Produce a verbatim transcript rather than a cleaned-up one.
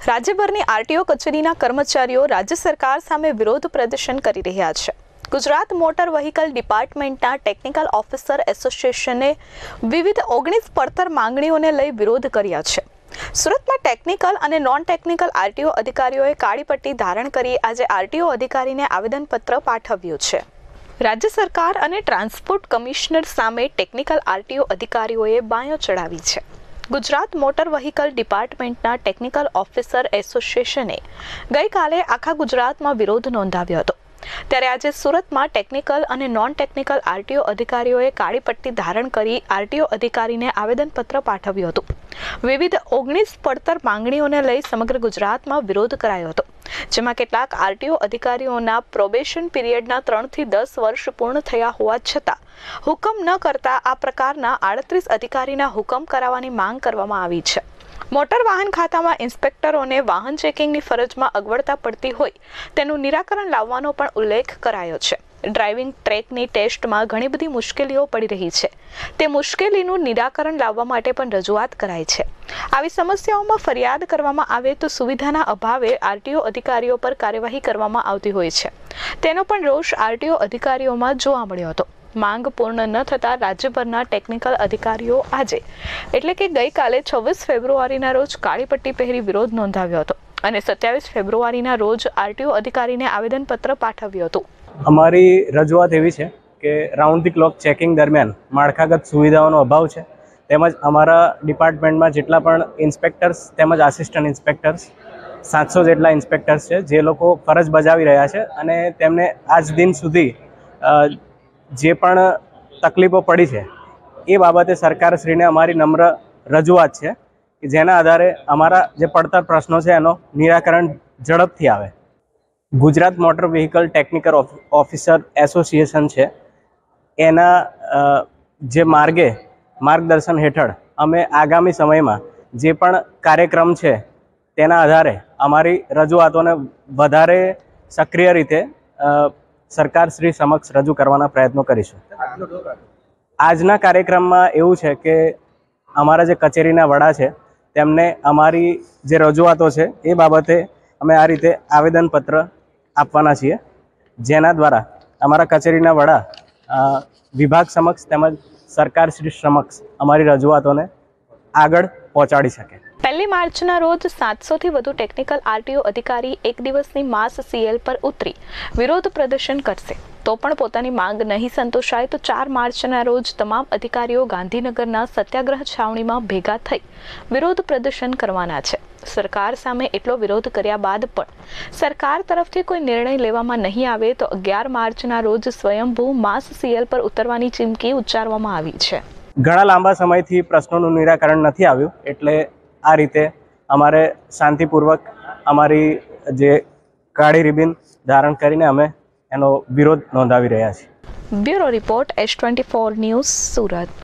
રાજ્યભરની RTO કચેરીના કર્મચારીઓ રાજ્ય સરકાર સામે વિરોધ પ્રદર્શન કરી રહ્યા છે। ગુજરાત મોટર વ્હીકલ ડિપાર્ટમેન્ટના ટેકનિકલ ઓફિસર એસોસિએશને વિવિધ ઓગણીસ પડતર માંગણીઓને લઈ વિરોધ કર્યા છે। સુરતમાં ટેકનિકલ અને નોન ટેકનિકલ આરટીઓ અધિકારીઓએ કાળી પટ્ટી ધારણ કરી આજે આરટીઓ અધિકારીને આવેદનપત્ર પાઠવ્યું છે। રાજ્ય સરકાર અને ટ્રાન્સપોર્ટ કમિશનર સામે ટેકનિકલ આરટીઓ અધિકારીઓએ બાયો ચડાવી છે। ગુજરાત મોટર વ્હીકલ ડિપાર્ટમેન્ટના ટેકનિકલ ઓફિસર એસોસિએશને ગઈકાલે આખા ગુજરાતમાં વિરોધ નોંધાવ્યો હતો। ત્યારે આજે સુરતમાં ટેકનિકલ અને નોન ટેકનિકલ આરટીઓ અધિકારીઓએ કાળી પટ્ટી ધારણ કરી આરટીઓ અધિકારીને આવેદનપત્ર પાઠવ્યું હતું। વિવિધ ઓગણીસ પડતર માંગણીઓને લઈ સમગ્ર ગુજરાતમાં વિરોધ કરાયો હતો, જેમાં કેટલાક આરટીઓ અધિકારીઓના પ્રોબેશન પીરિયડના ત્રણથી દસ વર્ષ પૂર્ણ થયા હોવા છતાં હુકમ ન કરતા આ પ્રકારના આડત્રીસ અધિકારીના હુકમ કરાવવાની માંગ કરવામાં આવી છે। મોટર વાહન ખાતામાં ઇન્સ્પેક્ટરોને વાહન ચેકિંગની ફરજમાં અગવડતા પડતી હોય તેનું નિરાકરણ લાવવાનો પણ ઉલ્લેખ કરાયો છે। ડ્રાઇવિંગ ટ્રેકની ટેસ્ટમાં ઘણી બધી મુશ્કેલીઓ પડી રહી છે, તે મુશ્કેલીનું નિરાકરણ લાવવા માટે પણ રજૂઆત કરાઈ છે। આવી સમસ્યાઓમાં ફરિયાદ કરવામાં આવે તો સુવિધાના અભાવે આરટીઓ અધિકારીઓ પર કાર્યવાહી કરવામાં આવતી હોય છે, તેનો પણ રોષ આરટીઓ અધિકારીઓમાં જોવા મળ્યો હતો। માંગ પૂર્ણ ન થતાં રાજ્યભરના ટેકનિકલ અધિકારીઓ આજે એટલે કે ગઈકાલે છવ્વીસ ફેબ્રુઆરીના રોજ કાળી પટ્ટી પહેરી વિરોધ નોંધાવ્યો હતો અને સત્યાવીસ ફેબ્રુઆરીના રોજ આરટીઓ અધિકારીને આવેદનપત્ર પાઠવ્યું હતું। અમારી રજૂઆત એવી છે કે રાઉન્ડ ધી ક્લોક ચેકિંગ દરમિયાન માળખાગત સુવિધાઓનો અભાવ છે, તેમજ અમારા ડિપાર્ટમેન્ટમાં જેટલા પણ ઇન્સ્પેક્ટર્સ તેમજ આસિસ્ટન્ટ ઇન્સ્પેક્ટર્સ સાતસો જેટલા ઇન્સ્પેક્ટર્સ છે જે લોકો ફરજ બજાવી રહ્યા છે અને તેમને આજ દિન સુધી જે પણ તકલીફો પડી છે એ બાબતે સરકારશ્રીને અમારી નમ્ર રજૂઆત છે કે જેના આધારે અમારા જે પડતર પ્રશ્નો છે એનો નિરાકરણ ઝડપથી આવે। Gujarat motor vehicle technical officer association છે એના જે માર્ગે માર્ગદર્શન હેઠળ અમે આગામી સમયમાં જે પણ કાર્યક્રમ છે તેના આધારે અમારી રજૂઆતોને વધારે સક્રિય રીતે સરકાર શ્રી સમક્ષ રજૂ કરવાના પ્રયત્નો કરીશું। આજના કાર્યક્રમમાં એવું છે કે અમારા જે કચેરીના વડા છે તેમને અમારી જે રજૂઆતો છે એ બાબતે અમે આ રીતે આવેદનપત્ર આપવાના છીએ, જેના દ્વારા અમારા કચેરીના વડા વિભાગ સમક્ષ તેમજ સરકાર શ્રી સમક્ષ અમારી રજૂઆતોને આગળ પહોંચાડી શકે। પહેલી માર્ચના રોજ સાતસોથી વધુ ટેકનિકલ આરટીઓ અધિકારી એક દિવસની માસ સીએલ પર ઉતરી વિરોધ પ્રદર્શન કરશે, તો પણ પોતાની માંગ નહીં સંતોષાય તો ચાર માર્ચના રોજ તમામ અધિકારીઓ ગાંધીનગરના સત્યાગ્રહ છાવણીમાં ભેગા થઈ વિરોધ પ્રદર્શન કરવાના છે। સરકાર સામે એટલો વિરોધ કર્યા બાદ પણ સરકાર તરફથી કોઈ નિર્ણય લેવામાં નહીં આવે તો અગિયાર માર્ચના રોજ સ્વયંભૂ માસ સીએલ પર ઉતરવાની ચીમકી ઉચ્ચારવામાં આવી છે। ઘણા લાંબા સમયથી પ્રશ્નોનું નિરાકરણ નથી આવ્યું, એટલે આ રીતે અમારે શાંતિપૂર્વક અમારી જે કાળી રિબિન ધારણ કરીને અમે એનો વિરોધ નોંધાવી રહ્યા છીએ। Bureau report S twenty four news, Surat.